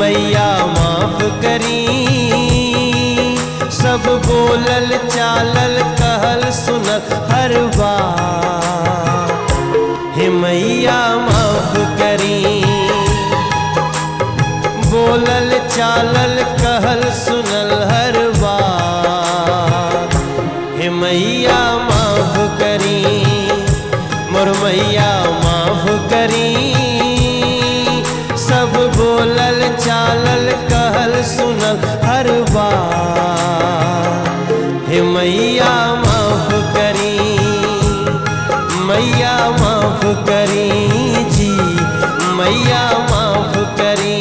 मैया माफ करी, सब बोलल चालल कहल सुनल हर बार। हे मैया माफ करी, बोलल चालल कहल सुनल हर बार। हे मैया माफ करी, मोर मैया माफ करी, सब बोलल चालल कहल सुनल हर बार। हे मैया माफ करी, मैया माफ करी जी, मैया माफ करी।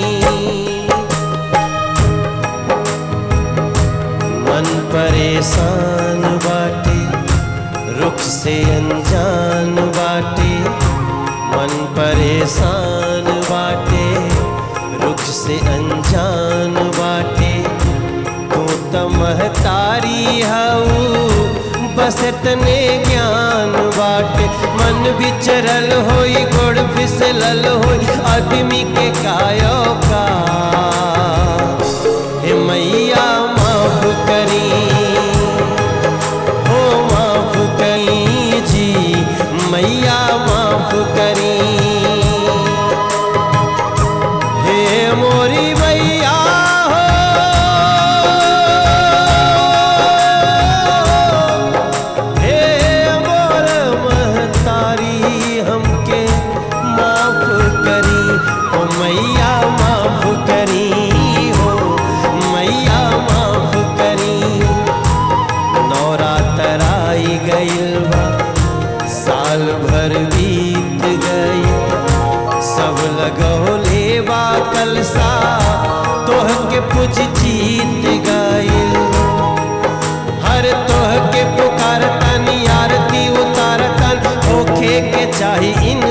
मन परेशान बाटे, रुख से अनजान बाटे, मन परेशान बाटे, रुख से अनजान बाटे। तू तो महतारी हऊ, बस इतने ज्ञान बाटे। मन बिचरल होई, गोड़ फिसलल होई, आदमी के कायो का। हे मैया माफ करी, हो माफ करी जी, मैया माफ करी। हे मोरी मैया हो, हे मोर महतारी हमके माफ करी। हो मैया माफ करी, हो मैया माफ करी। नवरात्र आई गइल बा, साल भर बीत गई, सब लगौले बा कलसा, तोह के पूज जीत गइल। हर तोह के पुकारतन, आरती उतारतन, होखे के चाही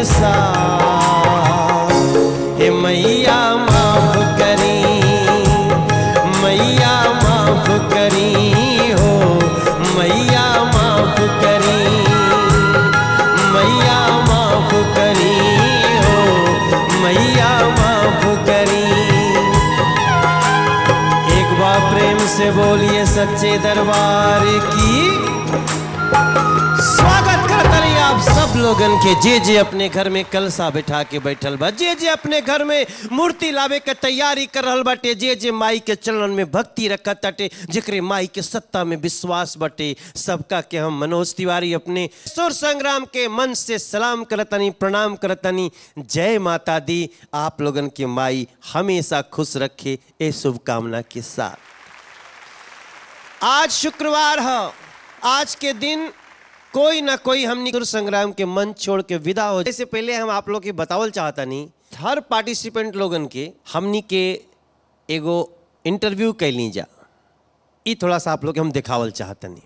इंसान। हे मैया माफ करी, मैया माफ करी, हो मैया माफ करी, मैया माफ करी, हो मैया माफ करी। एक बार प्रेम से बोलिए सच्चे दरबार की। स्वागत करता नहीं आप सब लोगन के, जे जे अपने घर में कलसा बैठा के बैठल बा, जे जे अपने घर में मूर्ति लावे के तैयारी कर रहल बाटे, जे जे माई के चरण में भक्ति रखत ताटे, जेकरे माई के सत्ता में विश्वास बाटे, सबका के हम मनोज तिवारी अपने सुर संग्राम के मन से सलाम करतनी, प्रणाम करतनी। जय माता दी। आप लोगन के माई हमेशा खुश रखे, ए शुभकामना के साथ। आज शुक्रवार है, आज के दिन कोई ना कोई हमनी सुर संग्राम के मंच छोड़ के विदा हो। इससे पहले हम आप लोग के बतावल चाहता नहीं, हर पार्टिसिपेंट लोगन के हमनी के एगो इंटरव्यू कैली जा, ई थोड़ा सा आप लोग के हम दिखावल चाहता नहीं।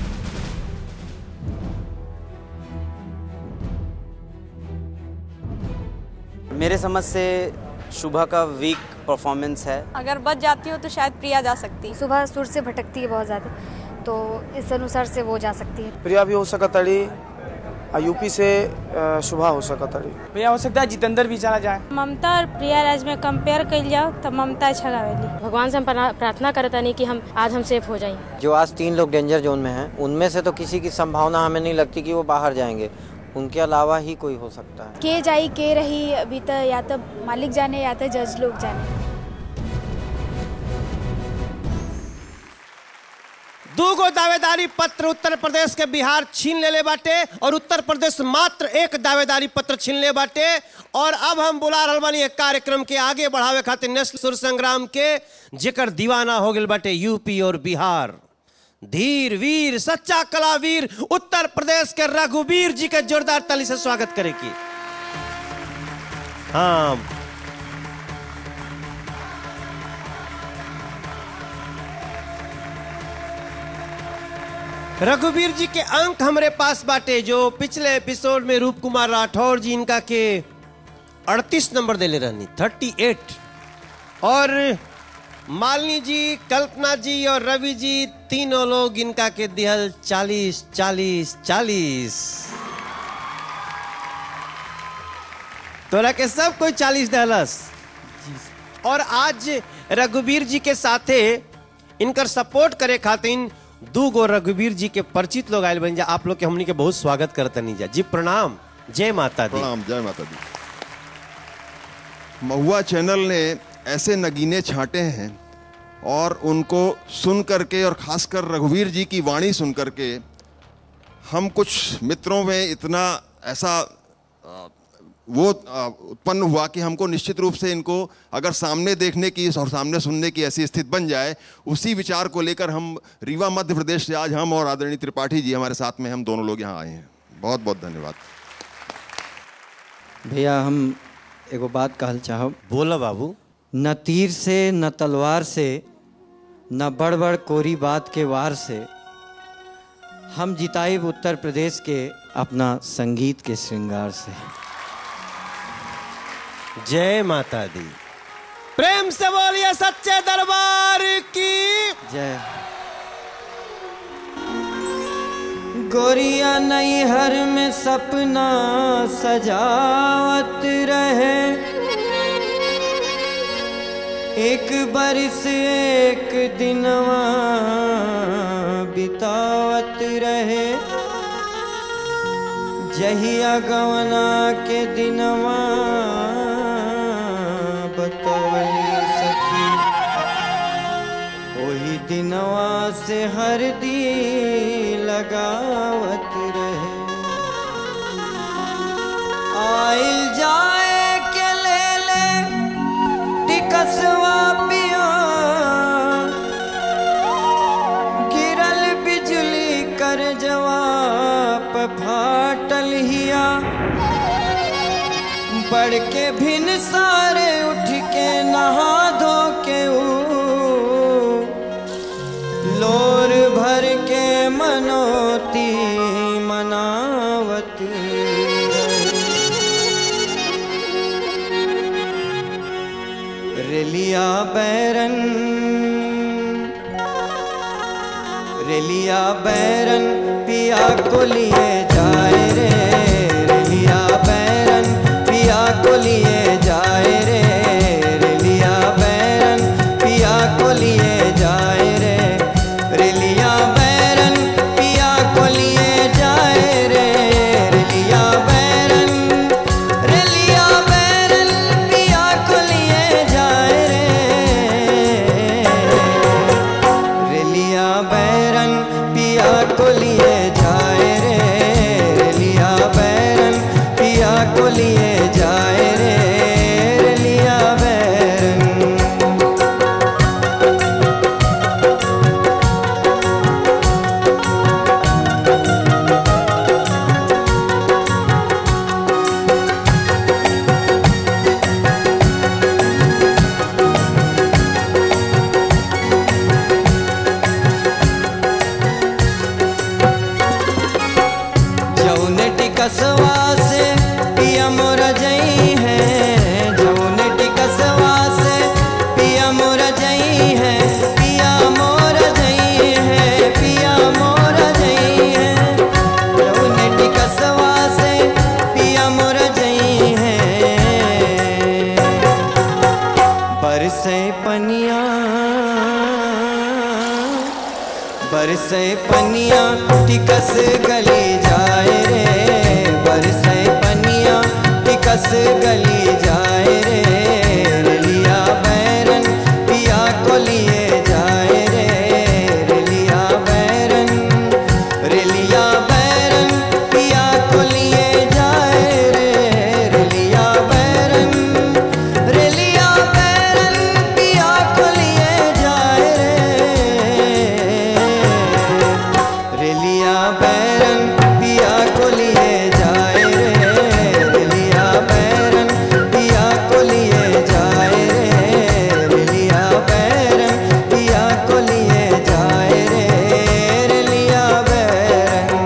मेरे समझ से शुभा का वीक परफॉर्मेंस है। अगर बच जाती हो तो शायद प्रिया जा सकती। सुबह सुर से भटकती है बहुत ज़्यादा, तो इस अनुसार से वो जा सकती है। प्रिया भी हो सकती, यूपी से शुभा हो सकती। प्रिया हो सकता है जितेंद्र भी चला जाए। ममता और प्रिया राज में कंपेयर कर जाओ तो ममता अच्छा गावेली। भगवान से हम प्रार्थना करता नहीं कि आज हम सेफ हो जाएं। जो आज 3 लोग डेंजर जोन में हैं, उनमें से तो किसी की संभावना हमें नहीं लगती कि वो बाहर जाएंगे, उनके अलावा ही कोई हो सकता है। के जाई के रही अभी तो या तो मालिक जाने या तो जज लोग जाने। दूगो दावेदारी पत्र उत्तर प्रदेश के बिहार छीन ले बाटे, और उत्तर प्रदेश मात्र एक दावेदारी पत्र छीन ले बाटे। और अब हम बुला रहल बानी एक कार्यक्रम के आगे बढ़ावे खातिर नेशनल सुर संग्राम के, जेकर दीवाना हो गए बाटे यूपी और बिहार। धीर वीर सच्चा कलावीर उत्तर प्रदेश के रघुवीर जी के जोरदार ताली से स्वागत करे की। हाँ, रघुवीर जी के अंक हमारे पास बाटे, जो पिछले एपिसोड में रूप कुमार राठौर जी इनका के 38 नंबर दे ले रहनी, 38, और मालिनी जी, कल्पना जी और रवि जी तीनों लोग इनका के दिहल 40 40 40। तोरा के सब कोई 40 दहलस। और आज रघुवीर जी के साथे इनकर सपोर्ट करे खातिर 2 गो रघुवीर जी के परिचित लोग आयल बन जा। आप लोग के हमनी के बहुत स्वागत करतनी जा जी। प्रणाम, जय माता दी। प्रणाम, जय माता दी। महुआ चैनल ने ऐसे नगीने छांटे हैं और उनको सुन करके और खासकर रघुवीर जी की वाणी सुन करके हम कुछ मित्रों में इतना ऐसा वो उत्पन्न हुआ कि हमको निश्चित रूप से इनको अगर सामने देखने की और सामने सुनने की ऐसी स्थिति बन जाए, उसी विचार को लेकर हम रीवा मध्य प्रदेश से आज हम और आदरणीय त्रिपाठी जी हमारे साथ में हम दोनों लोग यहाँ आए हैं। बहुत बहुत धन्यवाद भैया। हम एगो बात कहल चाहब। बोला बाबू। न तीर से न तलवार से न बड़ बड़ कोरी बात के वार से हम जिताइब उत्तर प्रदेश के अपना संगीत के श्रृंगार से। जय माता दी। प्रेम से बोलिए सच्चे दरबार की जय। गोरिया नैहर में सपना सजावत रहे, एक बरस एक दिनवा बितावत रहे, जहिया गवना के दिनवा बतवली सखी, वही दिनवा से हरदी लगावत रहे। आइल जाए के ले ले टिकसवा पिया, गिरल बिजली कर जवाब फाटल हिया, बढ़ के भिन सारे उठ के नहा धो के लोर भर के मनोती मनावत। रेलिया बैरन रेलिया बैरन पिया को लिए जाए रे, रेलिया बैरन पिया को लिए जाए रे, रेलिया बैरन पिया को लिए जाए रे, रेलिया बैरन पिया को लिए जाए रे, रेलिया बैरन पिया को लिए जाए रे, रेलिया बैरन पिया को लिए जाए रे, रेलिया बैरन पिया को लिए जाए रे, रेलिया बैरन। जौने टिकसवा से पिया मोर जई है, जौने टिकसवा से पिया मोर जई है, पिया मोर जई है, पिया मोर जई है, जौने टिकसवा से पिया मोर जई है। बरसे पनिया बरसे पनिया टिकस गली जाए रे, बरसे पनिया टिकस गली जाए रे, रेलिया बैरन पिया को लिए जाए रे, रेलिया बैरन पिया को लिए जाए रे, रेलिया बैरन पिया को लिए जाए रे, रेलिया बैरन पिया को लिए जाए रे, रेलिया बैरन पिया को लिए जाए रे, रेलिया बैरन पिया को लिए जाए रे, रेलिया बैरन।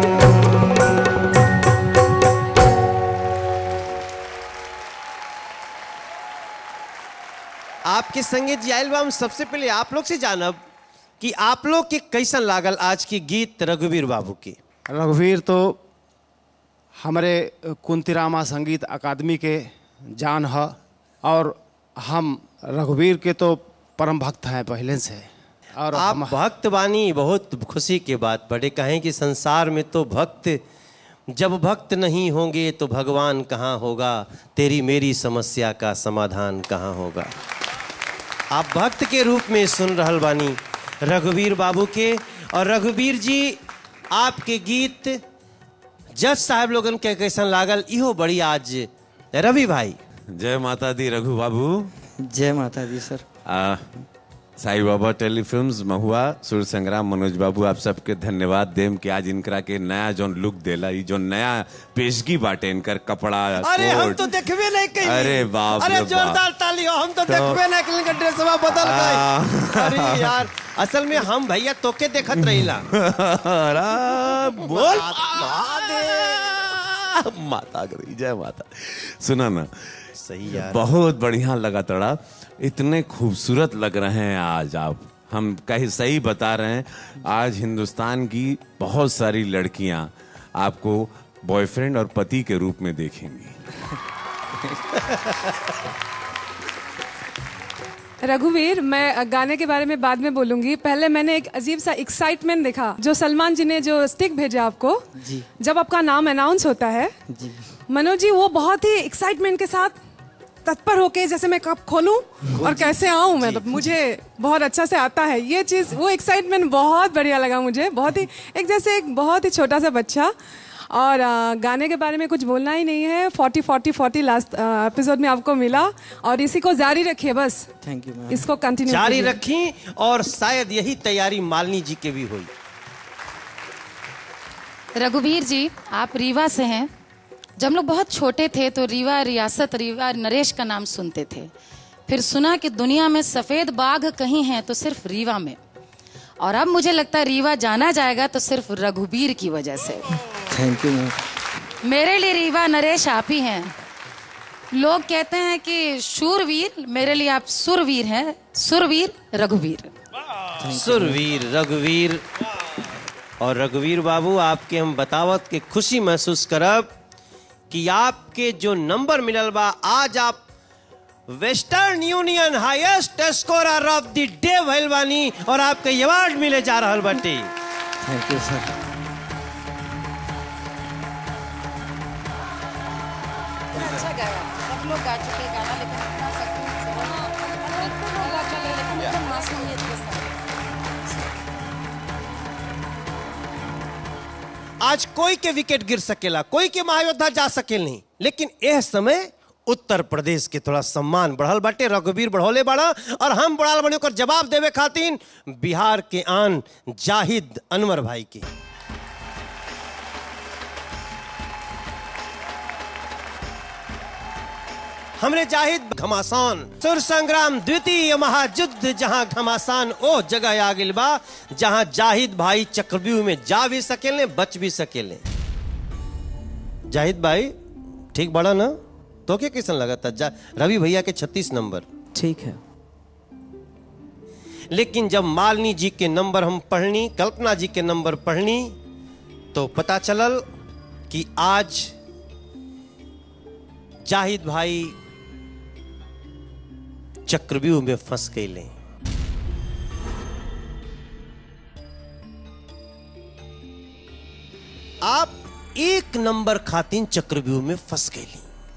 आपके संगीत जी आयल बा। हम सबसे पहले आप लोग से जानब कि आप लोग के कैसन लागल आज की गीत रघुवीर बाबू की। रघुवीर तो हमारे कुंतीरामा संगीत अकादमी के जान है और हम रघुवीर के तो परम भक्त हैं पहले से। और आप भक्त बानी, बहुत खुशी की बात बड़े कहें कि संसार में तो भक्त, जब भक्त नहीं होंगे तो भगवान कहाँ होगा, तेरी मेरी समस्या का समाधान कहाँ होगा। आप भक्त के रूप में सुन रहल बानी रघुवीर बाबू के। और रघुवीर जी आपके गीत जज साहब लोगन के कैसन लागल, इहो बड़ी आज रवि भाई। जय माता दी रघु बाबू। जय माता दी सर। साईं बाबा टेलीफिल्म्स महुआ सुर संग्राम मनोज बाबू आप सबके धन्यवाद देम कि आज इनकरा के नया जो लुक देला, ये जो नया पेशगी बाटे इनकर कपड़ा। अरे हम तो देखबे नहीं कहीं। अरे बाप अरे जोरदार ताली हो, हम तो देखबे नहीं कहीं का ड्रेसवा बदल गए। अरे यार असल में हम भैया तोके देखत रहिला। बोल माता करी, जय माता। सुना ना, सही यार, बहुत बढ़िया लगा तड़ा, इतने खूबसूरत लग रहे हैं आज आप। हम कहीं सही बता रहे हैं, आज हिंदुस्तान की बहुत सारी लड़कियां आपको बॉयफ्रेंड और पति के रूप में देखेंगी। रघुवीर, मैं गाने के बारे में बाद में बोलूंगी। पहले मैंने एक अजीब सा एक्साइटमेंट देखा जो सलमान जी ने जो स्टिक भेजा आपको जी। जब आपका नाम अनाउंस होता है जी मनोज जी, वो बहुत ही एक्साइटमेंट के साथ तत्पर होके जैसे मैं कब खोलूं और कैसे आऊं मैं, तो मुझे बहुत अच्छा से आता है ये चीज। वो एक्साइटमेंट बहुत बढ़िया लगा मुझे, बहुत ही एक जैसे एक बहुत ही छोटा सा बच्चा। और गाने के बारे में कुछ बोलना ही नहीं है। 40-40-40 लास्ट एपिसोड में आपको मिला और इसी को जारी रखिए बस। Thank you ma'am. इसको कंटिन्यू जारी रखी और शायद यही तैयारी मालिनी जी के भी हुई। रघुवीर जी, आप रीवा से हैं। जब हम लोग बहुत छोटे थे तो रीवा रियासत, रीवा नरेश का नाम सुनते थे। फिर सुना कि दुनिया में सफेद बाघ कहीं हैं तो सिर्फ रीवा में। और अब मुझे लगता है रीवा जाना जाएगा तो सिर्फ रघुवीर की वजह से। Thank you ma'am. मेरे लिए रीवा नरेश आप ही हैं। लोग कहते हैं कि शूरवीर, मेरे लिए आप सुरवीर हैं। सुरवीर रघुवीर। सुरवीर रघुवीर। और रघुवीर बाबू, आपके हम बतावत के खुशी महसूस करब कि आपके जो नंबर मिलल बा, आज आप Western Union highest scorer of the day भइल बानी और आपके अवार्ड मिले जा रहल बाटे। Thank you sir. अच्छा गाया, सब लोग गा चुके गाना, लेकिन अपना मासूमियत के साथ। आज कोई के विकेट गिर सकेला, कोई के महायोद्धा जा सकेल नहीं, लेकिन यह समय उत्तर प्रदेश के थोड़ा सम्मान बढ़ल बाटे। रघुवीर बढ़ौले बाड़ा और हम बढ़ाल बने कर जवाब देवे खातिर बिहार के आन जाहिद अनवर भाई के। हमरे जाहिद घमासान सुर संग्राम द्वितीय महायुद्ध जहां घमासान ओ जगह आ गिल बा जहां जाहिद भाई चक्रव्यूह में जा भी सकेले, बच भी सकेले। जाहिद भाई ठीक बड़ा ना? तो क्या कैसन लगा था? रवि भैया के 36 नंबर ठीक है, लेकिन जब मालिनी जी के नंबर हम पढ़नी, कल्पना जी के नंबर पढ़नी, तो पता चलल कि आज जाहिद भाई चक्रव्यूह में फंस गए। आप एक नंबर खातिर चक्रव्यूह में फंस गए।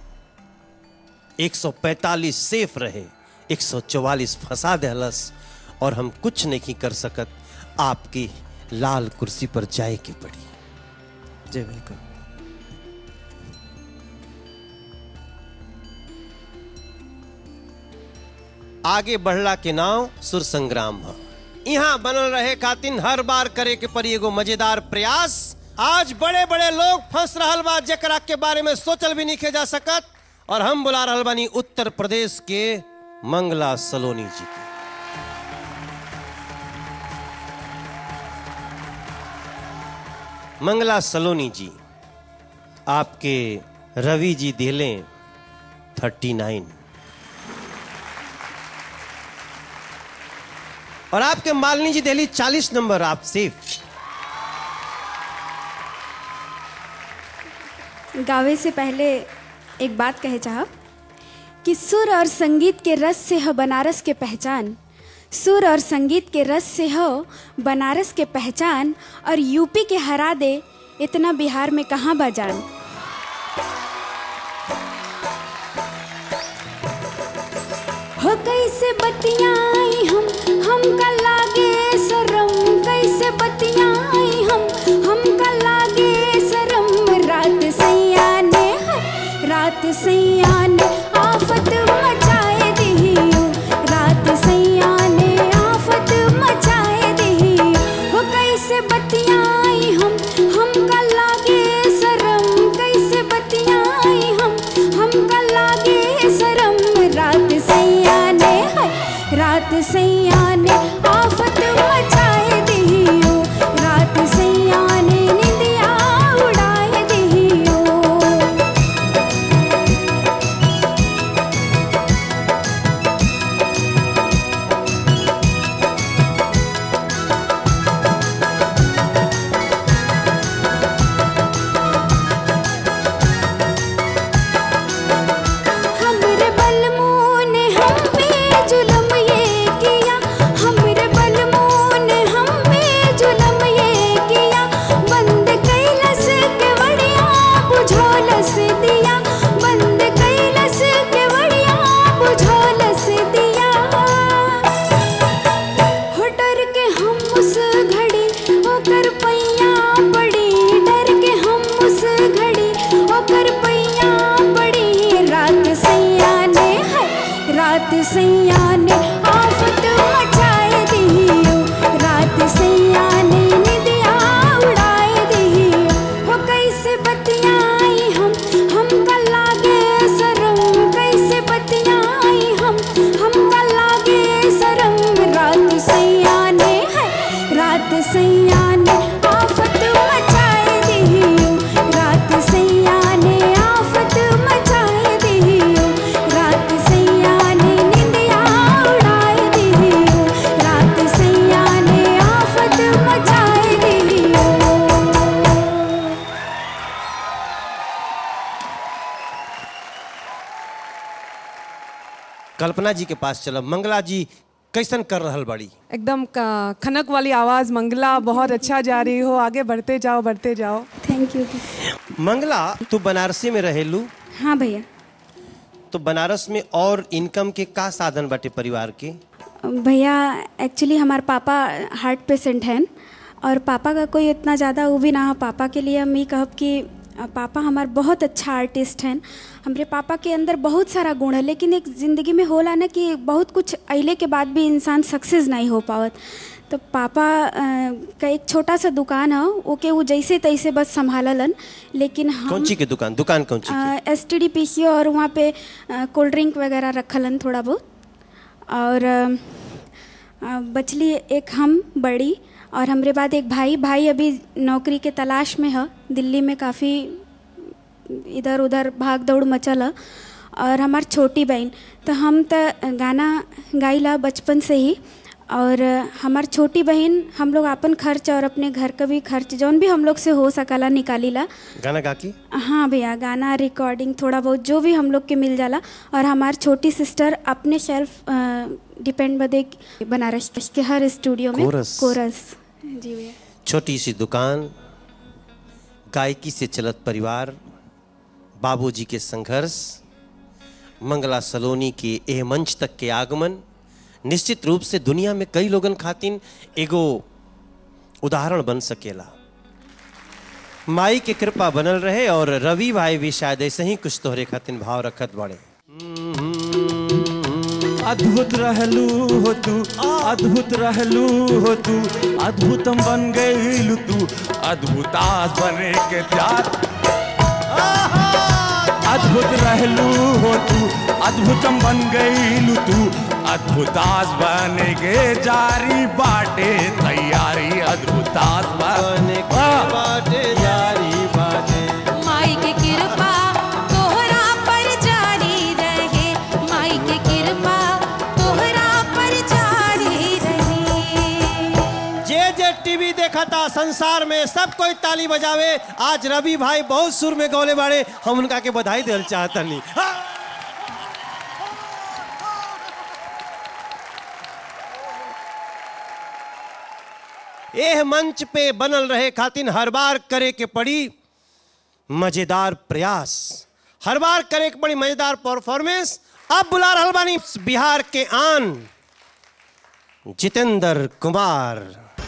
145 सेफ रहे, 144 फंसा देहलस और हम कुछ नहीं कर सकत। आपकी लाल कुर्सी पर जाए की पड़ी। जी बिल्कुल। आगे बढ़ला के नाव सुर संग्राम है। यहाँ बनल रहे खातिर हर बार करे के पड़ी एगो मजेदार प्रयास। आज बड़े बड़े लोग फंस रहल बा जेकरा के बारे में सोचल भी नहीं जा सकत, और हम बुला रहल बानी उत्तर प्रदेश के मंगला सलोनी जी की। मंगला सलोनी जी, आपके रवि जी दिले 39 और आपके मालिनी जी दिली 40 नंबर। आप सेफ। गावे से पहले एक बात कहे चाह कि सुर और संगीत के रस से हो बनारस के पहचान, सुर और संगीत के रस से हो बनारस के पहचान, और यूपी के हरा दे इतना बिहार में कहाँ बाजान। हो कैसे बतियाई हम का लागे शरम, कैसे बतियाई हम का लागे शरम। रात सैया ने आफत मचाए दिहियो, रात सैया ने आफत मचाए दिहियो। हो कैसे बतियाई हम का लागे शरम, कैसे बतियाई हम का लागे शरम। रात सैया ने आफत मचाए दिहियो, रात सैया ने निंदिया उड़ाए दिहियो। हमरे बलमू ने हम पे जुलम ये किया, हमरे बलमू ने हम पे जुलम ये किया। बंद कैलस के वड़िया बुझोलस दिया, बंद कैलस के वड़िया बुझोलस दिया। हो डर के हम उस घड़ी ओकर पैया पड़ी, डर के हम उस घड़ी ओकर पैया पड़ी। रात सैया ने आफत मचाए दिहियो, रात सैया ने निदिया उड़ाए दिहियो। हो कैसे बतियाई हम का लागे शरम, कैसे बतियाई हम का लागे शरम। रात सैया ने आफत मचाए दिहियो, रात सैया ने आफत मचाए दिहियो। रात सैया ने निंदिया उड़ाए दिहियो, रात सैया ने आफत मचाए दिहियो। कल्पना जी के पास चलो। मंगला जी कैसन कर रहल बड़ी? एकदम खनक वाली आवाज़ मंगला, बहुत अच्छा जा रही हो, आगे बढ़ते जाओ बढ़ते जाओ। Thank you. मंगला तू बनारसी में रहेलू? हाँ भैया। तो बनारस में और इनकम के का साधन बाटे परिवार के? भैया एक्चुअली हमारे पापा हार्ट पेशेंट हैं, और पापा का कोई इतना ज़्यादा वो भी ना हो। पापा के लिए हम ये कहब कि पापा हमारे बहुत अच्छा आर्टिस्ट हैं। हमारे पापा के अंदर बहुत सारा गुण है, लेकिन एक ज़िंदगी में होला ना कि बहुत कुछ अइले के बाद भी इंसान सक्सेस नहीं हो पावत। तो पापा का एक छोटा सा दुकान है, ओके वो जैसे तैसे बस संभाललन। लेकिन हम कौन ची के दुकान कौन ची के? STD और वहाँ पे कोल्ड ड्रिंक वगैरह रखलन थोड़ा बहुत, और बचली एक हम बड़ी, और हमारे बाद एक भाई अभी नौकरी के तलाश में है, दिल्ली में काफ़ी इधर उधर भाग दौड़ मचल है। और हमार छोटी बहन, तो हम तो गाना गाइला बचपन से ही, और हमार छोटी बहन हम लोग अपन खर्च और अपने घर का भी खर्च जौन भी हम लोग से हो सकला निकालीला। गाना गा के? हाँ भैया, गाना रिकॉर्डिंग थोड़ा बहुत जो भी हम लोग के मिल जाला। और हमार छोटी सिस्टर अपने सेल्फ डिपेंड बदे बनारस के हर स्टूडियो में कोरस। जी भैया। छोटी सी दुकान, गायकी से चलत परिवार, बाबूजी के संघर्ष, मंगला सलोनी के एह मंच तक के आगमन निश्चित रूप से दुनिया में कई लोगन खातिन एगो उदाहरण बन सकेला। माई के कृपा बनल रहे, और रवि भाई भी शायद ऐसे ही कुछ तोहरे खातिन भाव रखत बड़े। अद्भुत रहलू हो तू, अद्भुत रहलू हो तू, अद्भुतम बन गईलू तू, अद्भुतास बने के प्यार। अद्भुत रहलू हो तू, अद्भुतम बन गईलू तू, अद्भुतास बने के जारी बाटे तैयारी, अद्भुतास बने के बाटे जारी बाटे। माई के कृपा तोहरा पर जारी रहे, माई के कृपा तोहरा पर जारी रहे। जे टीवी देखा था संसार में सब कोई ताली बजावे। आज रवि भाई बहुत सुर में गौले बाड़े, हम उनका के बधाई देना चाहता नहीं। एह मंच पे बनल रहे खातिन हर बार करे के पड़ी मजेदार प्रयास, हर बार करे के पड़ी मजेदार परफॉर्मेंस। अब बुला रहल बानी बिहार के आन जितेंद्र कुमार।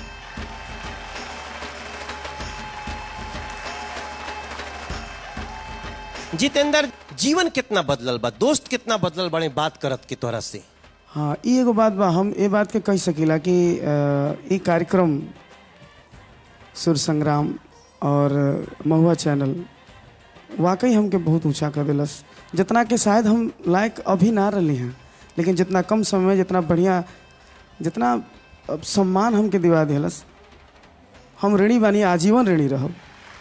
जितेंद्र, जीवन कितना बदलल बा, दोस्त कितना बदलल बड़े बात करत के तोरा से। हाँ, ये एगो बात बा, हम ये बात के कह सकीला कि ये कार्यक्रम सुर संग्राम और महुआ चैनल वाकई हमके बहुत ऊंचा कर दिलस। जितना के शायद हम लायक अभी ना रही हैं, लेकिन जितना कम समय में जितना बढ़िया, जितना सम्मान हमके दिवा दिलस, हम ऋणी बानी, आजीवन ऋणी रहब।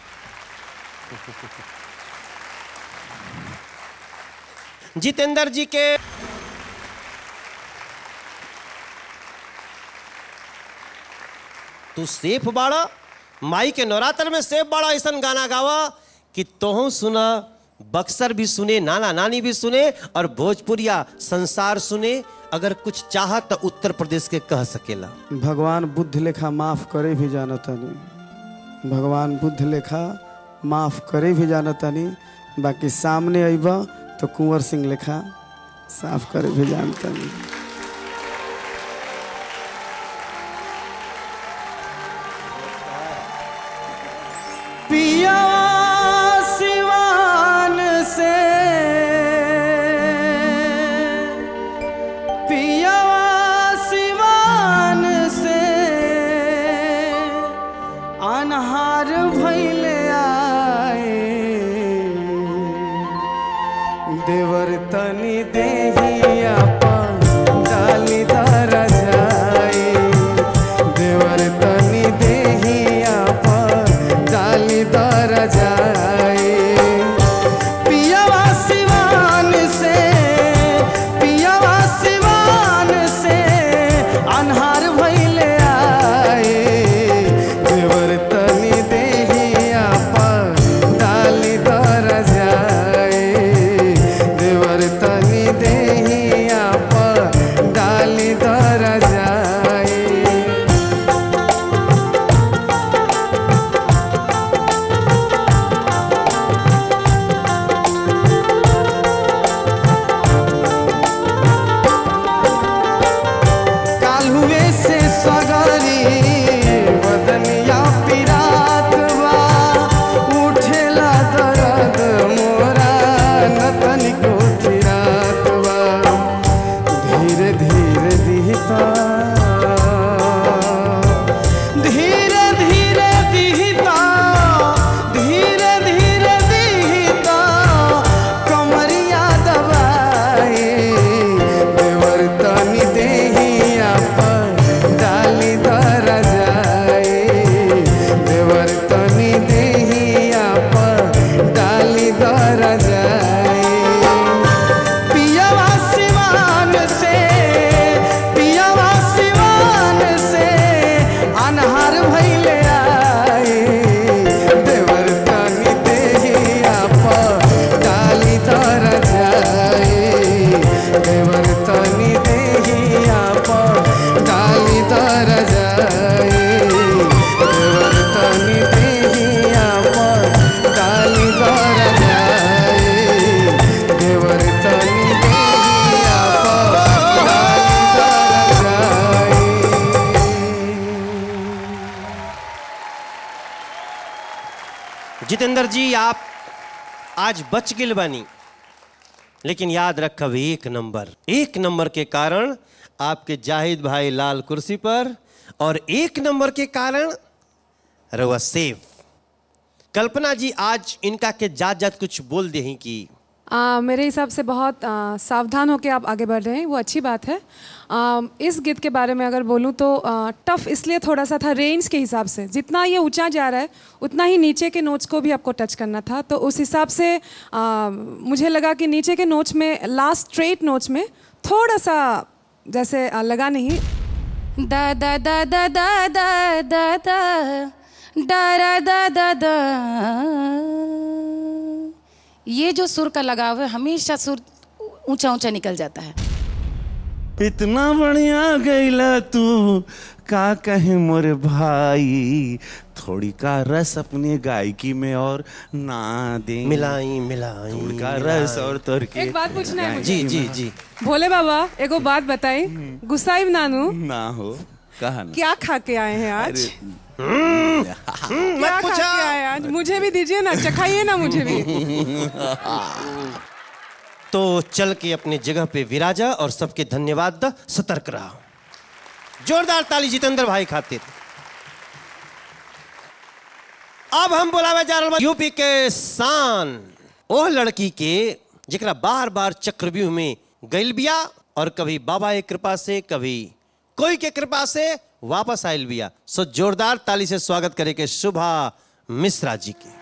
जितेंद्र जी के तू सेफ बाड़ा, माई के नवरात्र में सेफ बाड़ा, ऐसा गाना गावा कि तोहू सुना, बक्सर भी सुने, नाना नानी भी सुने और भोजपुरिया संसार सुने। अगर कुछ चाह तो उत्तर प्रदेश के कह सकेला। भगवान बुद्ध लेखा माफ करे भी जानता नहीं, भगवान बुद्ध लेखा माफ करे भी जानता नहीं, बाकी सामने अइबा तो कुंवर सिंह लेखा साफ करे भी जानता नहीं। पिया सिवान से, पिया सिवान से अनहार भइले आए, देवर तनी देहिया पर डाली दरा जाए, देवर तनी देहिया पर डाली दरा जाए। पियावा सिवान से, पियावा सिवान से अनहार भइले आए, देवर तनी देहिया पर डाली दरा जाए, देवर तनी देहिया पर डाली दरा जाए। काल हुए से सगरी बदनिया पिरात बा, उठेला दर्द मोरा नतन को चिरात बा, धीरे धीरे दिहता, धीरे धीरे दिहता, धीरे धीरे दिहता, कमरिया दबाए, देवर तनी देहिया पर डाली दरा जाए, देवर तनी देहिया पर डाली दरा जाए। पियावा सिवान से, पियावा सिवान से अनहार भइले आए, देवर तनी देहिया पर डाली दरा जाए, देवर तनी देहिया पर डाली दरा जाए, देवर तनी देहिया पर डाली दरा जाए, देवर तनी देहिया पर डाली दरा जाए। जितेंद्र जी, आप आज बच गिल बानी, लेकिन याद रखब एक नंबर के कारण आपके जाहिद भाई लाल कुर्सी पर, और एक नंबर के कारण रवा सेफ। कल्पना जी, आज इनका के जात जात कुछ बोल दे हैं कि मेरे हिसाब से बहुत सावधान होकर आप आगे बढ़ रहे हैं, वो अच्छी बात है। इस गीत के बारे में अगर बोलूँ तो टफ इसलिए थोड़ा सा था, रेंज के हिसाब से जितना ये ऊंचा जा रहा है उतना ही नीचे के नोट्स को भी आपको टच करना था, तो उस हिसाब से मुझे लगा कि नीचे के नोट्स में, लास्ट स्ट्रेट नोट्स में थोड़ा सा जैसे लगा नहीं। दा दा दा दा दा दा दा दा डा दा दा दा, ये जो सुर का लगाव है हमेशा सुर ऊंचा ऊंचा निकल जाता है। इतना बढ़िया गईला तू का कहे मोरे भाई, थोड़ी का रस अपने गायकी में और ना दे मिलाई मिलाई थोड़ी का रस और तोर के। एक बात पूछना है मुझे। जी जी जी। भोले बाबा एगो बात बताई, गुस्साई नानू ना हो कहा ना। क्या खा के आए हैं आज? क्या खा के आए आज? मुझे भी दीजिए ना, चखाइए ना मुझे भी। तो चल के अपनी जगह पे विराजा और सबके धन्यवाद द, सतर्क रहा। जोरदार ताली जितेंद्र भाई खातिर। अब हम बुलावे जा रहे यूपी के शान ओह लड़की के जिकरा बार बार चक्रव्यूह में गइल बिया और कभी बाबा के कृपा से कभी कोई के कृपा से वापस आयल बिया। सो जोरदार ताली से स्वागत करे के शुभा मिश्रा जी के।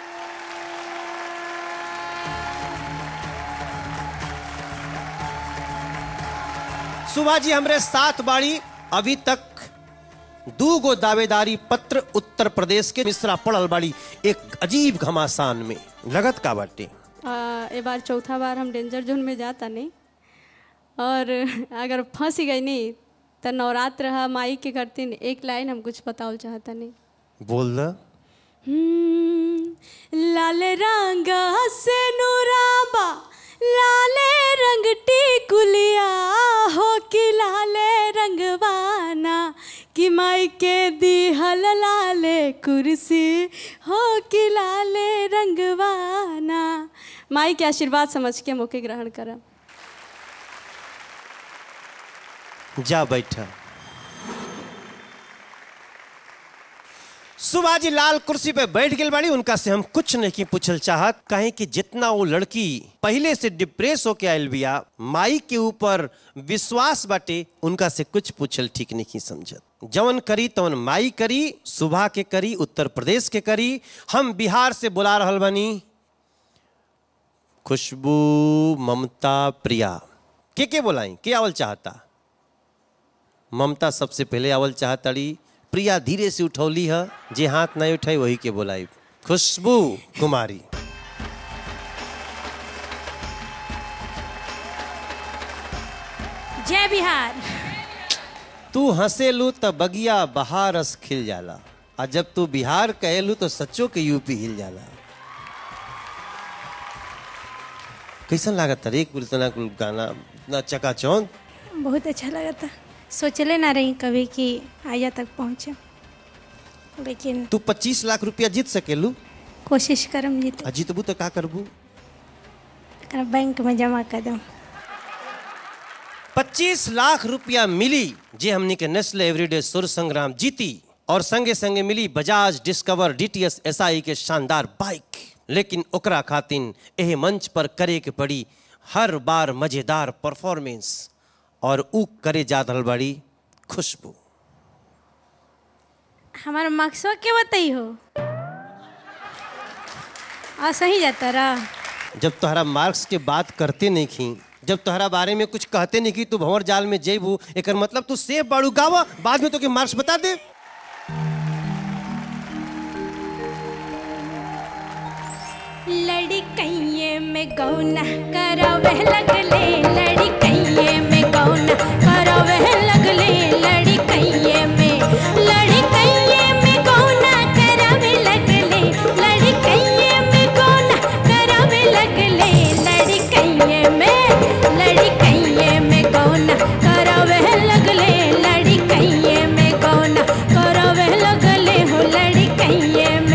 शुभा जी हमरे साथ बाड़ी। अभी तक 2 गो दावेदारी पत्र उत्तर प्रदेश के मिश्रा पड़ल बाड़ी एक अजीब घमासान में। लगत का बाटे ए बार चौथा बार हम डेंजर जोन में जाता नहीं, और अगर फंस गई नहीं तो नवरात्र है माई के करतीन। एक लाइन हम कुछ बताओ चाहता नहीं। बोल द। लाल रंग से नुराबा लाले रंग टिकुलिया हो कि लाले रंगवाना कि माई के दिहल लाले कुर्सी हो कि लाले रंगवाना। माई के आशीर्वाद समझ के मौके ग्रहण करा। जा बैठा। सुभा जी लाल कुर्सी पे बैठ गई बाड़ी। उनका से हम कुछ नहीं पूछल चाहत, कहें कि जितना वो लड़की पहले से डिप्रेस होके आयल बिया, माई के ऊपर विश्वास बाटे, उनका से कुछ पूछल ठीक नहीं समझत। जवन करी तवन माई करी, सुभा के करी, उत्तर प्रदेश के करी। हम बिहार से बुला रहल बनी खुशबू, ममता, प्रिया। के बोलाई? के आवल चाहता? ममता सबसे पहले आवल चाहताड़ी। प्रिया धीरे से उठौली है, जे हाथ नहीं उठाई वही के बोलाई। खुशबू कुमारी। जय बिहार। तू हंसेलू तो बगिया बहारस खिल जाला, और जब तू बिहार कहेलू तो सच्चो के यूपी हिल जाला। कैसा लागत रे इतना गाना, इतना चकाचौंध? बहुत अच्छा लगा था। सोचले ना रही कभी कि आया तक पहुँचे, लेकिन तू 25 लाख रुपया जीत सकेलू। कोशिश करम जीते। जीतबू तो का करबू? बैंक में जमा कर दूँ। 25 लाख रुपया मिली जे हमनी के नेस्ले एवरीडे सुर संग्राम जीती, और संगे संगे मिली बजाज डिस्कवर DTS SI के शानदार बाइक। लेकिन ओकरा खातिन एह मंच पर करे के पड़ी हर बार मजेदार परफॉर्मेंस, और ऊ करे जा रहल बड़ी खुशबू। हमारा मकसद के बताई हो सही जाता रहा। जब तोहरा मार्क्स के बात करते नहीं खी, जब तोहरा बारे में कुछ कहते नहीं की, तू भंवर जाल में जेबू, एकर मतलब तू सेफ बाड़ू। गावा, बाद में तो के मार्क्स बता दे। लड़कइये में गौना करावे लगले, लड़कइये में गौना करावे लगले, लड़कइये में गौना करावे लगले, लड़कइये में गौना करावे लगले, लड़कइये में गौना करावे लगले, लड़कइये में गौना करावे लगले हो लड़कइये में।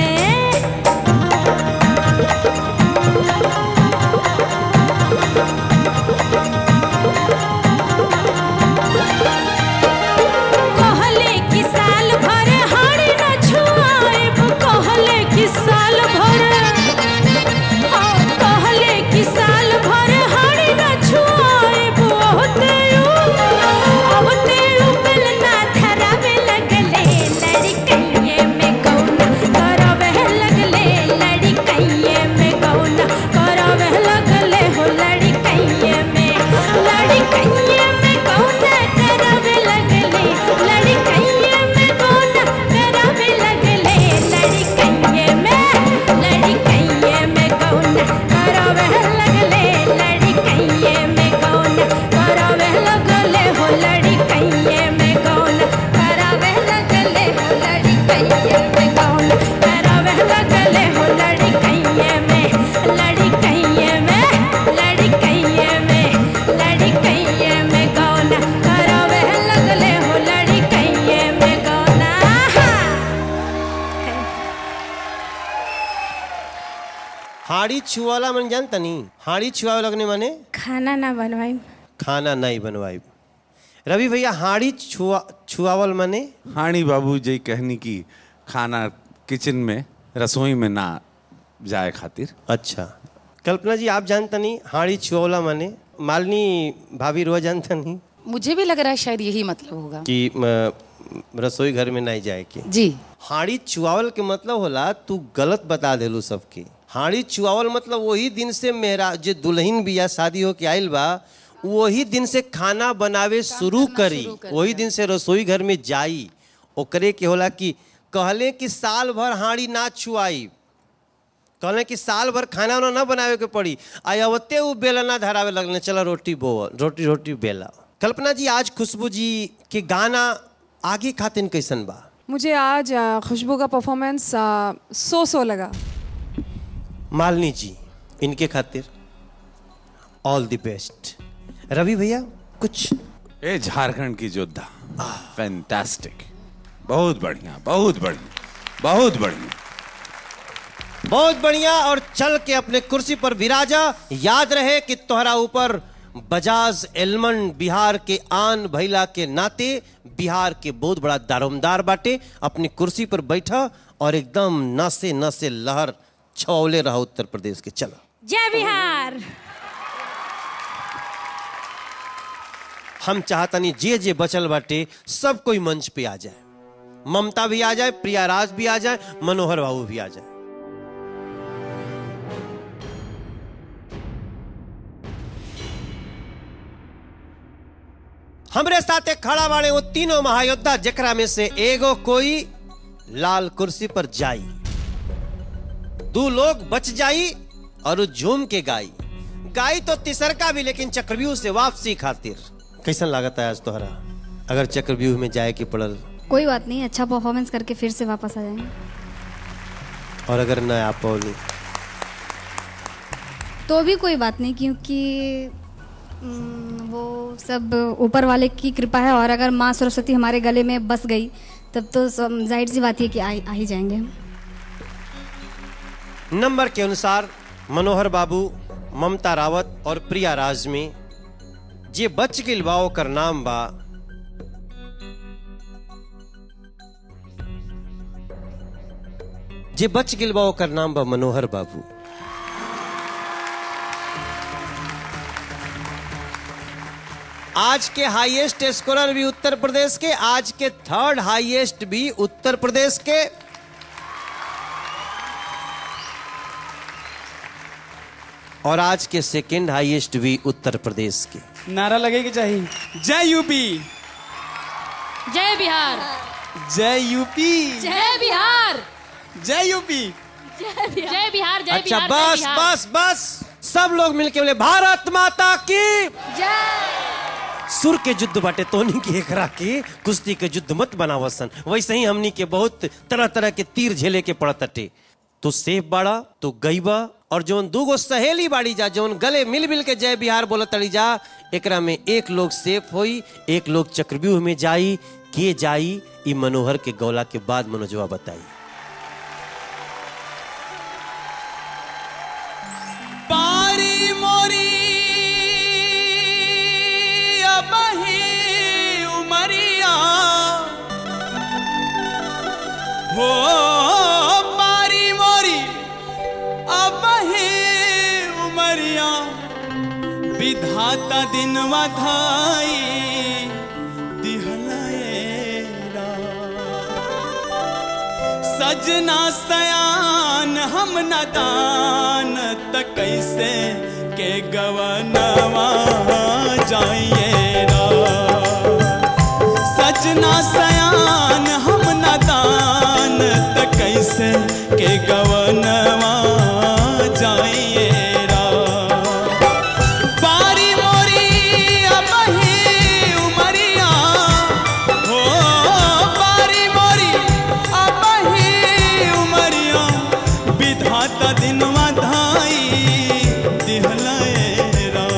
हाड़ी छुआला मन जानता नहीं? हाड़ी छुआवे लगने माने खाना ना बनवाई। खाना नहीं बनवाई। रवि भैया हाड़ी छुआवल माने? हाड़ी बाबू जी कहनी की खाना किचन में रसोई में ना जाए खातिर। अच्छा कल्पना जी आप जानता नहीं हाड़ी छुआवला माने? मालनी भाभी रोज जानता नहीं? मुझे भी लग रहा है शायद यही मतलब होगा कि रसोई घर में नहीं जाए के। जी हाड़ी छुआवल के मतलब होला तू गलत बता देलू सबके। हाड़ी छुआवल मतलब वही दिन से मेरा जो दुल्हन बिया शादी हो के आइल बा वही दिन से खाना बनावे शुरू करी, वही दिन से रसोई घर में जाई। ओकरे के होला कि कहले कि साल भर हाड़ी ना छुआई, कहले कि साल भर खाना ना बनावे के पड़ी। आवते वो बेला ना धरावे लगने चला रोटी रोटी बेला। कल्पना जी आज खुशबू जी के गाना आगे खातिन कैसन बा? मुझे आज खुशबू का परफॉर्मेंस सो लगा। मालनी जी इनके खातिर ऑल द बेस्ट। रवि भैया कुछ? ए झारखंड की योद्धा, फैंटास्टिक, बहुत बढ़िया बहुत बढ़िया बहुत बढ़िया बहुत बढ़िया। और चल के अपने कुर्सी पर विराजा। याद रहे कि तोहरा ऊपर बजाज एलमंड बिहार के आन भैला के नाते बिहार के बहुत बड़ा दारोमदार बाटे। अपनी कुर्सी पर बैठा और एकदम नसे नसे लहर छौले रहा उत्तर प्रदेश के। चलो जय बिहार। हम चाहतनी जे जे बचल बाटे सब कोई मंच पे आ जाए। ममता भी आ जाए, प्रियाराज भी आ जाए, मनोहर बाबू भी आ जाए। हमरे साथे खड़ा बाड़े वो तीनों महायोद्धा जकरा में से एगो कोई लाल कुर्सी पर जाई, दो लोग बच जाई और झूम के गाई तो तिसरका भी, लेकिन चक्रव्यूह से वापसी खातिर। कैसन लागत है आज तोहरा अगर चक्रव्यूह में जाए के पड़ल? कोई बात नहीं, अच्छा परफॉर्मेंस करके फिर से वापस आ जाएंगे। और अगर न आ पाओ तो भी कोई बात नहीं, क्योंकि वो सब ऊपर वाले की कृपा है। और अगर माँ सरस्वती हमारे गले में बस गई तब तो जाहिर सी बात है कि आ ही जाएंगे। नंबर के अनुसार मनोहर बाबू, ममता रावत और प्रिया राज में जे बच गिल बा ओकर नाम बा मनोहर बाबू। आज के हाईएस्ट स्कोरर भी उत्तर प्रदेश के, आज के थर्ड हाईएस्ट भी उत्तर प्रदेश के। और आज के सेकंड हाईएस्ट भी उत्तर प्रदेश के। नारा लगेगी चाहिए, जय यूपी, जय बिहार, जय यूपी, जय बिहार, जय यूपी, जय बिहार, जय अच्छा बिहार, बस जय बिहार। बस बस सब लोग मिलके बोले भारत माता की जय। सुर के युद्ध बाटे तोनी की एकरा के कुश्ती के युद्ध मत बनावसन। वैसे ही हमनी के बहुत तरह तरह के तीर झेले के पड़तटे। तो सेफ बाड़ा तो गईबा, और जौन दूगो सहेली बाड़ी जा जौन गले मिल मिल के जय बिहार बोलत तड़ी जा, एकरा में एक लोग सेफ होई, एक लोग चक्रव्यूह में जाई। के जाई ई मनोहर के गौला के बाद मनोजवा बताई। पारी मोरी अबही उमरिया हो, पारी मोरी अबही उमरिया, विधाता दिन वधाई दिहलाएरा, सजना सयान हम नदान त कैसे के गवनवा जाइएरा, सजना सयान हम नदान त कैसे के गवनवा जाइएरा, बारी मोरी अबही उमरिया हो, बारी मोरी अबही उमरिया, विधाता दिन वधाई दिहलाएरा,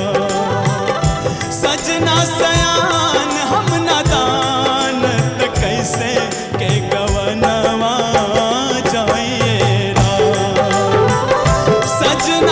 सजना सयान हम नदान त कैसे के गवनवा जाइएरा, सजना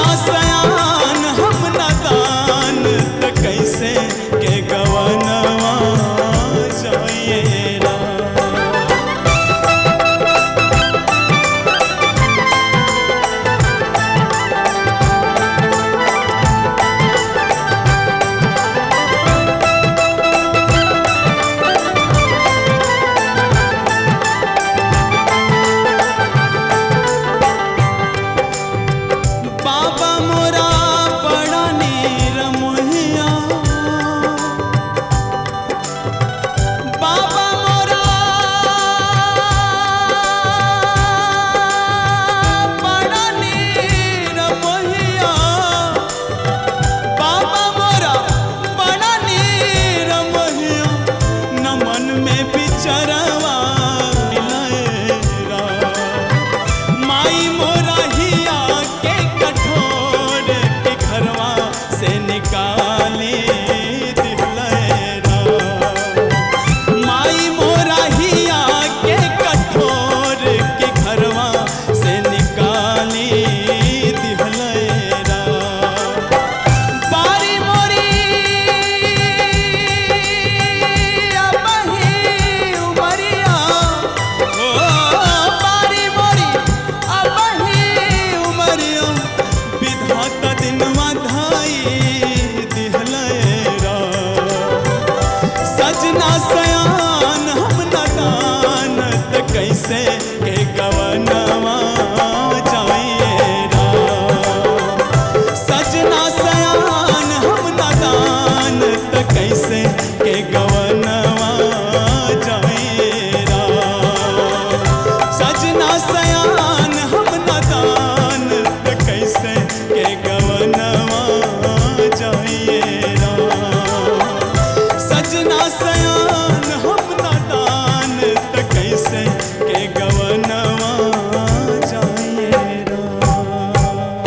सजना सयान हम नादान त कैसे के गवनवा जाइए राम। सजना सयान हम नादान त कैसे के गवनवा जाइए राम। सजना सयान हम नादान त कैसे के गवनवा जाइए राम। सजना सयान हम नादान त कैसे के गवनवा जाइए राम।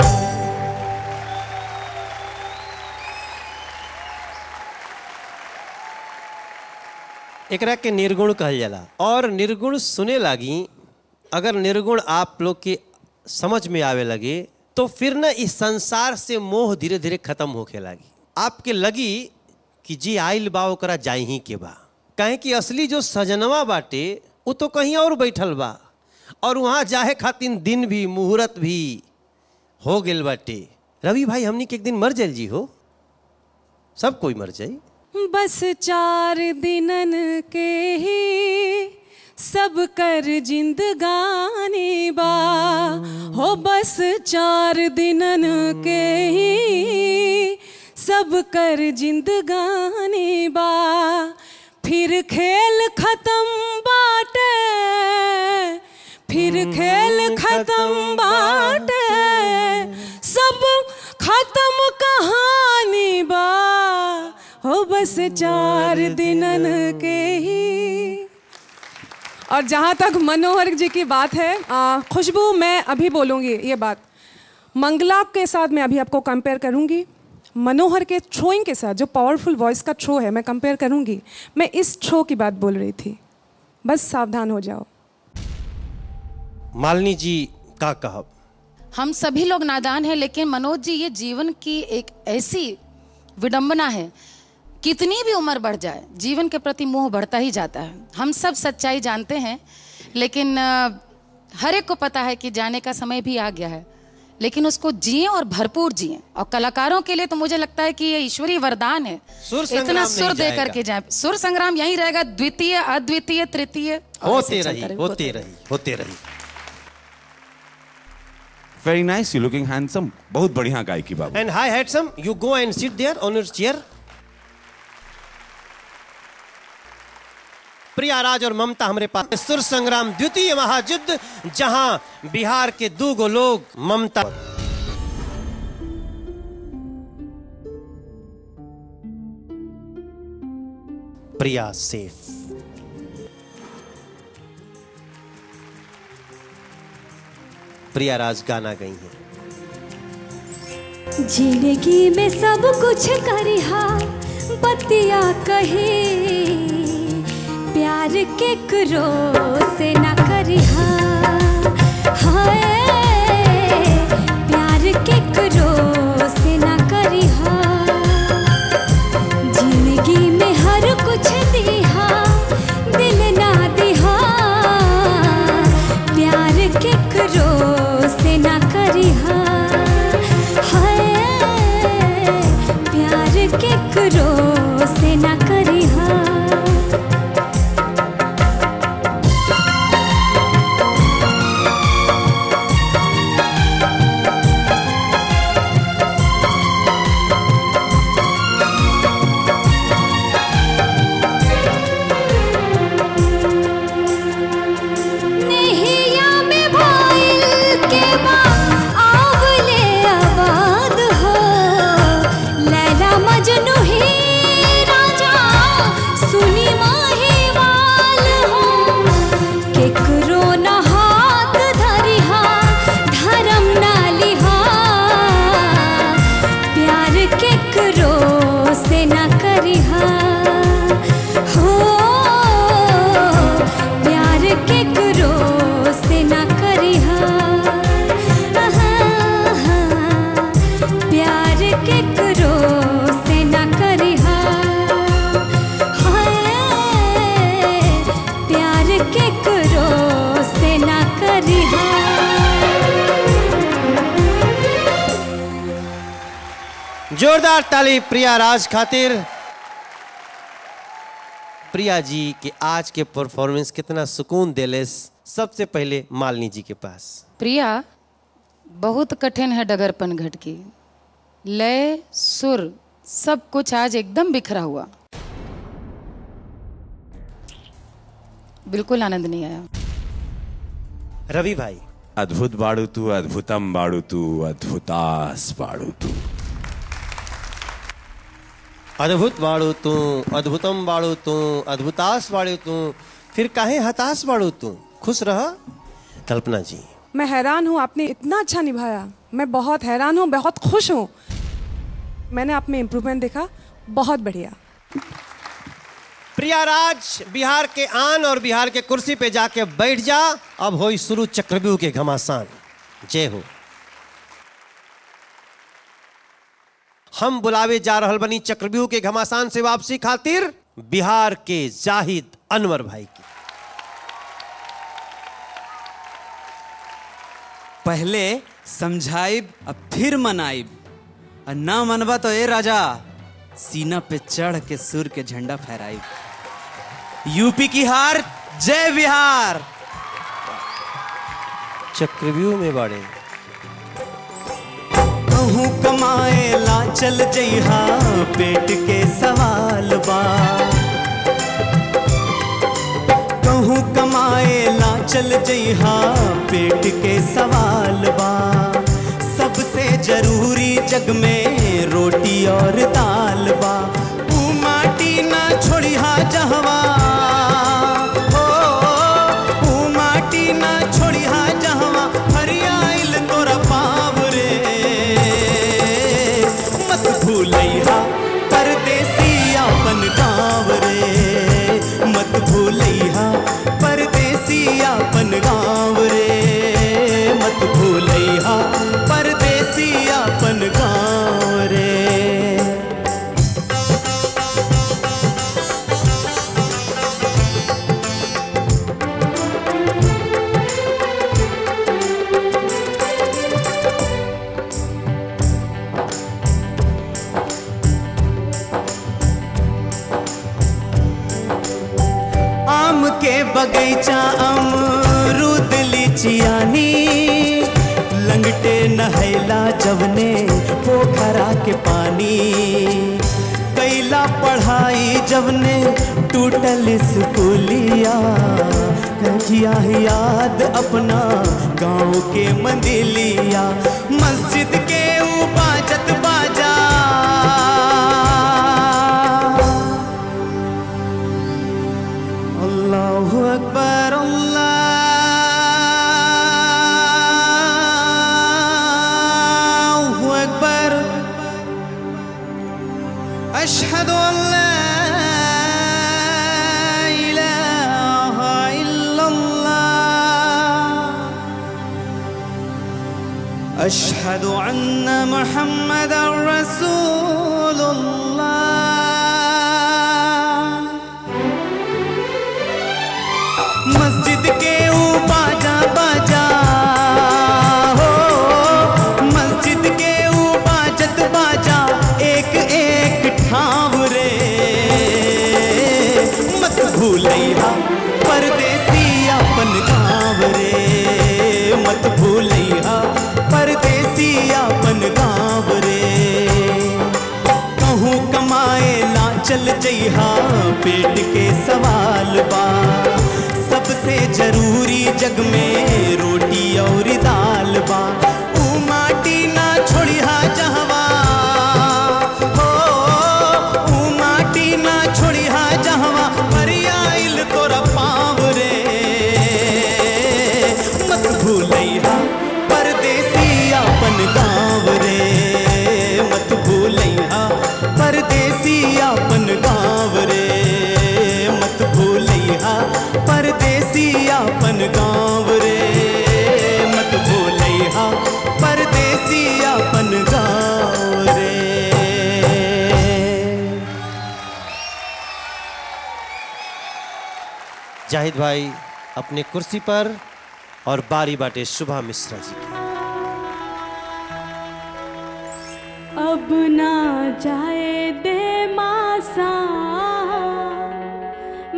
एकरा के निर्गुण कहल जाला और निर्गुण सुने लागी अगर निर्गुण आप लोग के समझ में आवे लगे तो फिर ना इस संसार से मोह धीरे धीरे खत्म होके लगी। आपके लगी कि जी आइल बा ओकरा जाई ही के बा, कहे कि असली जो सजनवा बाटे वो तो कहीं और बैठल बा और वहाँ जाए खातिर दिन भी मुहूर्त भी हो गेल बाटे। रवि भाई हमनी के एक दिन मर जाइल जी हो, सब कोई मर जाई। बस 4 दिनन के ही सब कर जिंदगानी बा हो, बस 4 दिनन के ही सब कर जिंदगानी बा। फिर खेल खत्म बाटे, फिर खेल खत्म बाटे, सब खत्म कहानी बा हो, बस 4 दिनन के ही। और जहाँ तक मनोहर जी की बात है, खुशबू मैं अभी बोलूँगी ये बात, मंगला के साथ मैं अभी आपको कंपेयर करूँगी, मनोहर के थ्रोइंग के साथ जो पावरफुल वॉइस का थ्रो है मैं कंपेयर करूँगी। मैं इस थ्रो की बात बोल रही थी, बस सावधान हो जाओ। मालिनी जी का कहब? हम सभी लोग नादान हैं, लेकिन मनोज जी ये जीवन की एक ऐसी विडंबना है, कितनी भी उम्र बढ़ जाए जीवन के प्रति मोह बढ़ता ही जाता है। हम सब सच्चाई जानते हैं, लेकिन हर एक को पता है कि जाने का समय भी आ गया है, लेकिन उसको जिए और भरपूर जिए। और कलाकारों के लिए तो मुझे लगता है कि ये ईश्वरीय वरदान है, इतना सुर दे करके जाए। सुर संग्राम यही रहेगा, द्वितीय अद्वितीय तृतीय होते रही होते रही होते रही। Very nice, you looking handsome. बहुत बढ़िया गायकी बाबू। And hi handsome, you go and sit there on your chair. Priya राज और ममता हमारे पास सुर संग्राम द्वितीय महायुद्ध, जहां बिहार के 2 लोग ममता प्रिया सेफ। प्रिया राज गाना गई है। जिंदगी में सब कुछ करिहा बतिया कहे, प्यार के करो से ना करिहा, हाय प्यार के करो से ना करिहा। जिंदगी में हर कुछ दिहा दिल ना दिहा, प्यार के करो से ना करिहा, हाय प्यार के करो से ना करिहा। जोरदार ताली प्रिया राज खातिर। प्रिया जी के आज के परफॉर्मेंस कितना सुकून देले। सबसे पहले मालिनी जी के पास। प्रिया, बहुत कठिन है डगरपन घट की, लय सुर सब कुछ आज एकदम बिखरा हुआ, बिल्कुल आनंद नहीं आया। रवि भाई। अद्भुत बाड़ू तू, अद्भुतम बाड़ू तू, अद्भुतास बाड़ू तू। अद्भुत बाड़ू तू, अद्भुतम बाड़ू तू, अद्भुतास बाड़ू तू, फिर काहे हताश बाड़ू तू? खुश रह। कल्पना जी। मैं हैरान हूँ, आपने इतना अच्छा निभाया। मैं बहुत हैरान हूँ, बहुत खुश हूँ। मैंने आप में इम्प्रूवमेंट देखा, बहुत बढ़िया। प्रिया राज, बिहार के आन और बिहार के कुर्सी पे जाके बैठ जा। अब होई शुरू चक्रव्यूह के घमासान। जय हो। हम बुलावे जा रहल बनी चक्रव्यूह के घमासान से वापसी खातिर बिहार के जाहिद अनवर भाई की। पहले समझाइब अब फिर मनाइब, और ना मनबा तो ए राजा सीना पे चढ़ के सुर के झंडा फहराइब। यूपी की हार, जय बिहार। चक्रव्यूह में बाड़े। कहूँ कमाए ला चल जइहा, पेट के सवाल बा। कहूँ कमाए ला चल जइहा, पेट के सवाल बा। सबसे जरूरी जग में रोटी और दाल बा। ऊ माटी ना छोड़िहा जहवा, ऊ माटी ना छोड़िहा जहवा, हरियाइल तोरा पाव रे। मत भूलैहा परदेसी अपन गाँव रे, मत भूलैहा परदेसी अपन गाँव रे, मत भूलैहा परदेसी अपन गाँव रे। आम के बगीचा अमरूद लीचियानी, लंगटे नहैला जवने पोखरा के पानी। कैला पढ़ाई जवने टूटल स्कूलिया, किया याद अपना गाँव के मंदिलिया। मस्जिद के ऊ बाजत बाजा, अल्लाहु अकबर अल्लाहु अकबर, अशहदु अल्ला इलाहा इल्लल्लाह, अशहदु अन्ना मुहम्मदर रसूलुल्लाह। मस्जिद के ऊ बाजा बाजा हो, मस्जिद के ऊ बाजत बाजा, एक एक ठाव रे। मत भूलैहा परदेसी अपन गाँव रे, मत भूलैहा परदेसी अपन गाँव रे। कहूँ कमाए ला चल जइहा, पेट के सवाल बा। सबसे जरूरी जग में रोटी और दाल बा। ऊ माटी ना छोड़िहा जहवा, हो ऊ माटी ना छोड़िहा जहवा, हरियाइल तोरा पाव रे। मत भूलैहा परदेसी अपन गाँव रे, मत भूलैहा परदेसी अपन गाँव रे, मत भूलैहा परदेसी अपन गाँव रे, मत भूलैहा परदेसी अपन गाँव रे। जाहिद भाई अपने कुर्सी पर और बारी बाटे शुभा मिश्रा जी की। अब ना जाए दे मासा,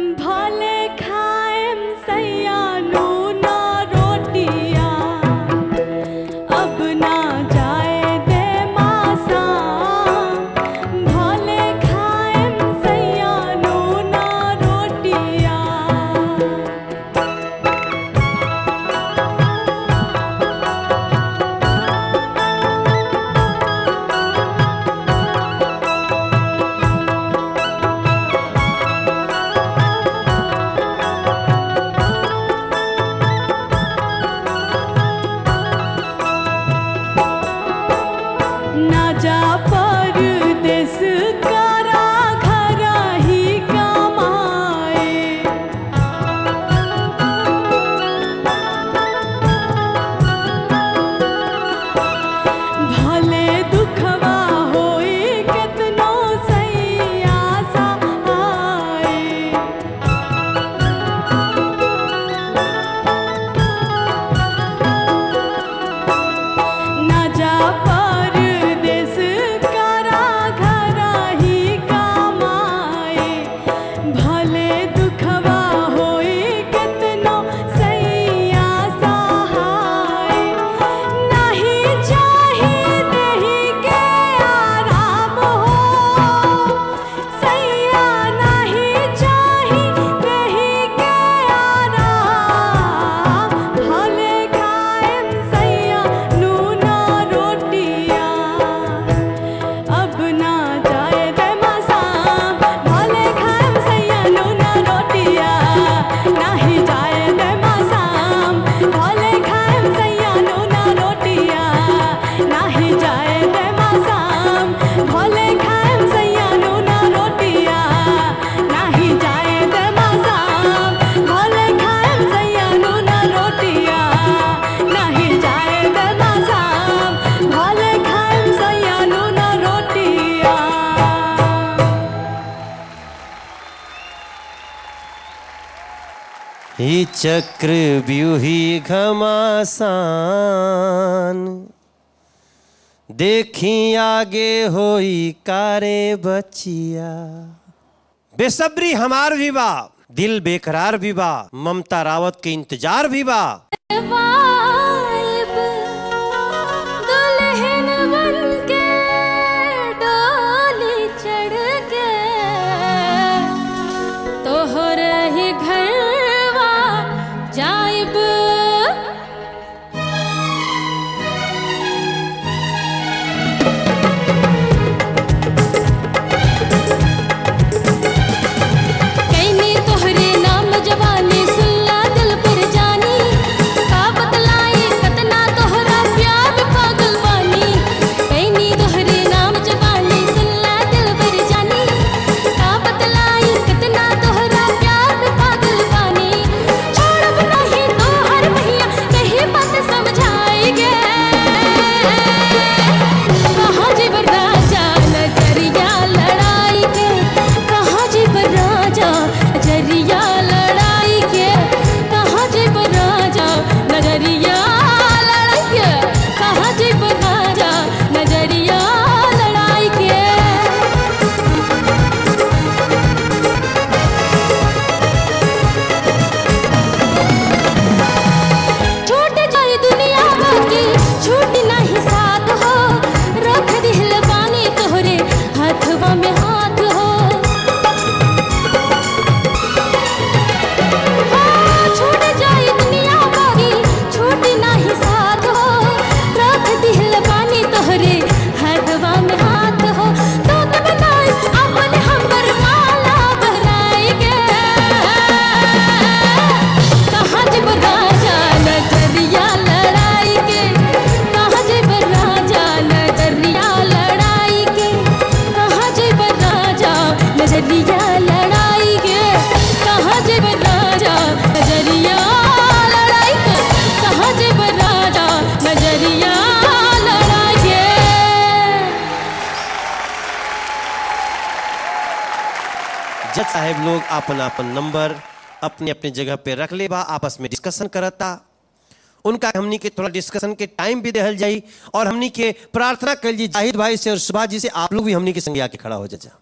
ही चक्रव्यूही घमासान देखी आगे होई कारे बचिया। बेसब्री हमार भी बा, दिल बेकरार भी बा, ममता रावत के इंतजार भी बा। दुल्हन बनके डोली चढ़ के तोहरे ही घरवा जाइब। कैनी तोहरे नाम जवानी सुल्ला दिल पर जानी का बतलाई कतना तोहरा प्यार पागल बानी। कैनी तोहरे नाम जवानी सुल्ला दिल पर जानी का बतलाई कतना तोहरा प्यार पागल बानी। छोड़ब नहीं तोहर भैया कहीं बात समझाएगे। कहाँ जीव राजा नजरिया लड़ाई के, कहाँ जीव राजा नजरिया लड़ाई के, कहाँ जीव राजा नजरिया लड़ाई के, कहाँ जीव राजा नजरिया लड़ाई के। छूट जाए दुनिया बाकी छूट नहीं साथ हो। रख दिल बानी तोहरे हाथवा में हाथ हो। हाँ, छूट जाए दुनिया बाकी छूट नहीं साथ हो। रख दिल बानी तोहरे हाथवा में हाथ हो। तो तब नाई अपन हमर माला बहराई के, कहाँ जीव राजा नजरिया लड़ाई के, कहाँ जीव राजा नजरिया लड़ाई के, कहाँ जीव राजा नजरिया लड़ाई के, कहाँ जीव राजा नजरिया लड़ाई के, कहाँ जीव राजा नजरिया लड़ाई के। जज साहब लोग अपन अपन नंबर अपने अपने जगह पे रख ले बा, आपस में डिस्कशन करता। उनका हमनी के थोड़ा डिस्कशन के टाइम भी देहल जाई और हमनी के प्रार्थना कर जी जाहिद भाई से और सुभाष जी से आप लोग भी हमनी के संग आके खड़ा हो जा।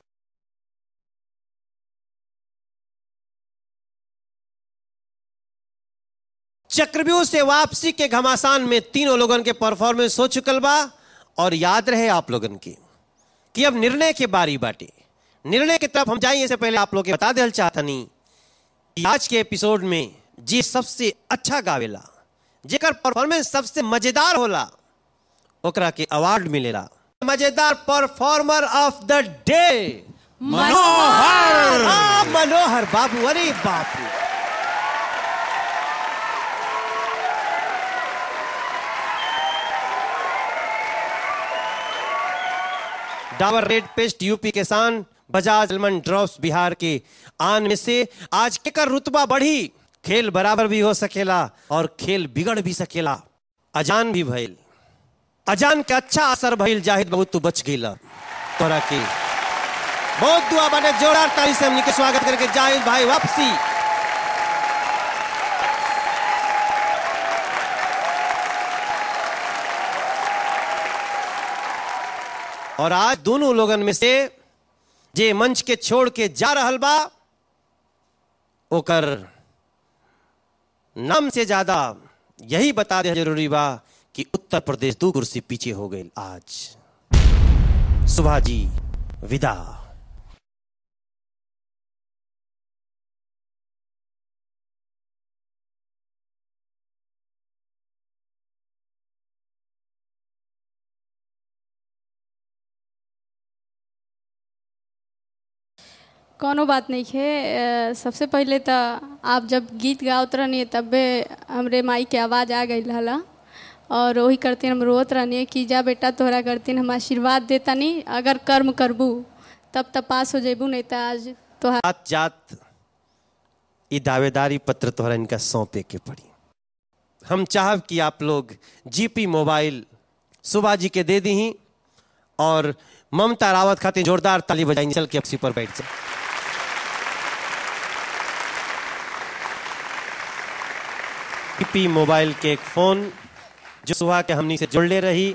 चक्रव्यूह से वापसी के घमासान में तीनों लोगन के परफॉर्मेंस हो चुकल बा और याद रहे आप लोगन की कि अब निर्णय के बारी बाटे। निर्णय की तरफ हम जाएं इससे पहले आप लोग के बता देल चाहतनी कि आज के एपिसोड में जी सबसे अच्छा गावेला, जेकर परफॉर्मेंस सबसे मजेदार होला, ओकरा के अवार्ड मिलेला मजेदार performer of the day Manohar. Manohar बाबू, अरे बापू। डाबर रेड पेस्ट यूपी के सान, बजाज अलमंड ड्रॉप्स बिहार के आन में से आज केकर रुतबा बढ़ी। खेल बराबर भी हो सकेला और खेल बिगड़ भी सकेला। अजान भी भइल, अजान के अच्छा असर भइल। जाहिद बहुत तू बच गईला तोरा के बहुत दुआ बने। जोरदार ताली से हमनी के स्वागत करके जाहिद भाई वापसी। और आज दोनों लोगन में से जे मंच के छोड़ के जा रहल बा, ओकर नाम से ज्यादा यही बता दे जरूरी बा कि उत्तर प्रदेश 2 कुर्सी पीछे हो गई। आज सुभाष जी विदा। कोनो बात नहीं है। सबसे पहले तो आप जब गीत गावत रहनी तबे हमरे माई के आवाज़ आ गई हला और वही करते हम रोत रहनी कि जा बेटा तोहरा करती हम आशीर्वाद देता नहीं, अगर कर्म करबू तब पास हो जेबू, नहीं तो आज तोहरा जात ये दावेदारी पत्र तोहरा इनका सौंपे के पड़ी। हम चाहब कि आप लोग जीपी मोबाइल सुभाष जी के दे दी और ममता रावत खातिर जोरदार ताली बजाएंगे। चल के अपसी पर बैठ जाए। पी मोबाइल के एक फोन जो सुबह के हमनी से जुड़ले रही।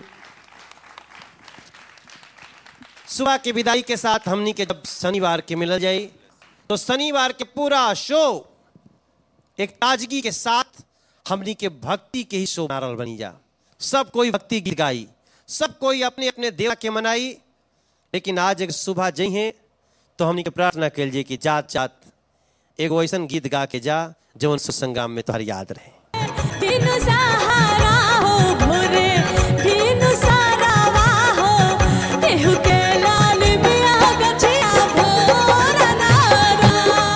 सुबह की विदाई के साथ हमनी के जब शनिवार के मिल जाई तो शनिवार के पूरा शो एक ताजगी के साथ हमनी के भक्ति के ही शो नारल बनी जा। सब कोई भक्ति गीत गाई, सब कोई अपने अपने देवा के मनाई। लेकिन आज अगर सुबह जइहे तो हमनी के प्रार्थना कल जाए कि जात जात एगो ऐसन गीत गा के जा जवन सुसंग्राम में तुम्हारी याद रहे। बिनु सहारा हो भोरे बिनु सारावा हो एहु के लाल मिया गछिया भोरा नारा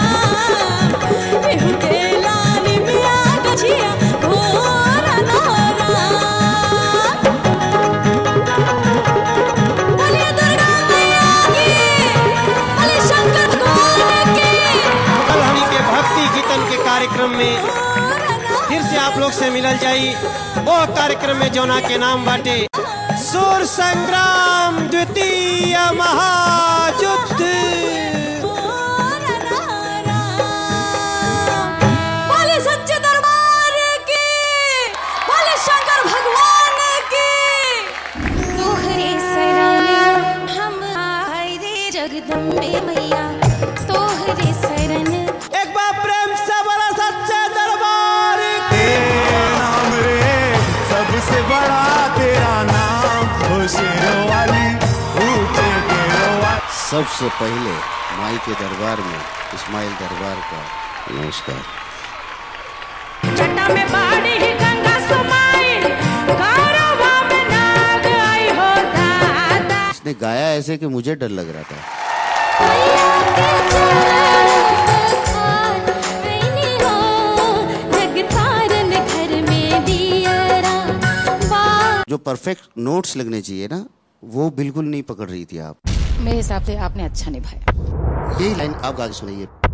एहु के लाल मिया गछिया भोरा नारा। बोलिए दुर्गा मैया की, बोलिए शंकर भगवान की। कल हमनी के भक्ति गीतन के कार्यक्रम में फिर से आप लोग से मिलल जाई। वो कार्यक्रम में जौना के नाम बाटे सुर संग्राम द्वितीय महायुद्ध। बोले सच्चे दरबार की, बोले शंकर भगवान की। तोहरे शरण हम आए रे जगदम्बे मैया, तोहरे शरण। एक बार प्रेम से बोला सच्चे दरबार की। नाम रे सबसे बड़ा तेरा नाम, हो शेरों वाली ऊंचे डेरों वाली। सबसे पहले माई के दरबार में इस्माइल दरबार का नमस्कार। जटा में बाड़ी ही गंगा समाई, गौरवा में नाग आई हो दादा। इसने गाया ऐसे कि मुझे डर लग रहा था। जो परफेक्ट नोट्स लगने चाहिए ना वो बिल्कुल नहीं पकड़ रही थी आप। मेरे हिसाब से आपने अच्छा निभाया। यही लाइन आप गा के सुनाइए।